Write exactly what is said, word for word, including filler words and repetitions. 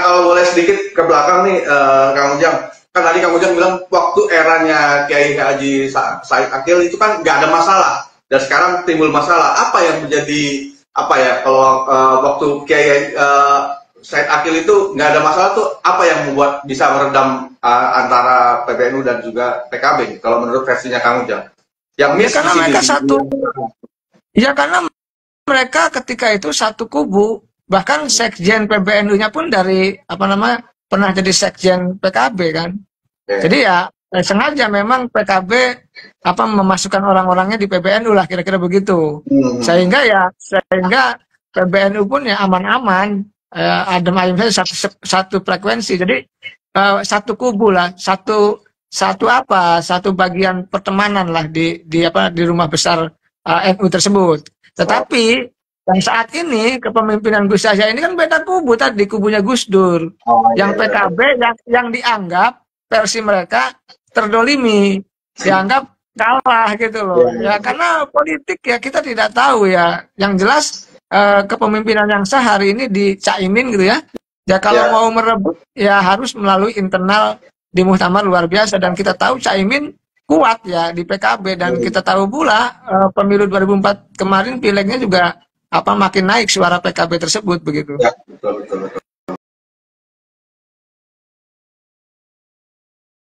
kalau boleh sedikit ke belakang nih, uh, Kang Ujang. Kan tadi Kang Ujang bilang waktu eranya Kiai Haji Said Akil itu kan nggak ada masalah. Dan sekarang timbul masalah. Apa yang menjadi, apa ya, kalau uh, waktu Kiai uh, Said Akil itu nggak ada masalah tuh, apa yang membuat bisa meredam uh, antara P B N U dan juga P K B? Kalau menurut versinya Kang Ujang. Yang miss ya, karena di sini, mereka di satu. Ya karena mereka ketika itu satu kubu. Bahkan sekjen P B N U-nya pun dari apa namanya pernah jadi sekjen P K B kan. Okay. Jadi ya eh, sengaja memang P K B apa memasukkan orang-orangnya di P B N U lah kira-kira begitu. Hmm. Sehingga ya sehingga P B N U pun ya aman-aman, eh, adem ayem saja, satu, satu frekuensi. Jadi eh, satu kubu lah, satu satu apa, satu bagian pertemanan lah di di apa di rumah besar uh, N U tersebut. Tetapi dan saat ini kepemimpinan Gus Yahya ini kan beda kubu, tadi kubunya Gus Dur, oh, yang iya. P K B yang yang dianggap versi mereka terdolimi, dianggap kalah gitu loh. Iya, ya iya. Karena politik ya kita tidak tahu ya. Yang jelas eh, kepemimpinan yang sah hari ini di Caimin gitu ya. Ya kalau iya. mau merebut ya harus melalui internal di Muktamar luar biasa, dan kita tahu Caimin kuat ya di P K B, dan iya. kita tahu pula eh, pemilu dua ribu empat kemarin pilegnya juga apa makin naik suara P K B tersebut begitu. Ya, betul, betul, betul.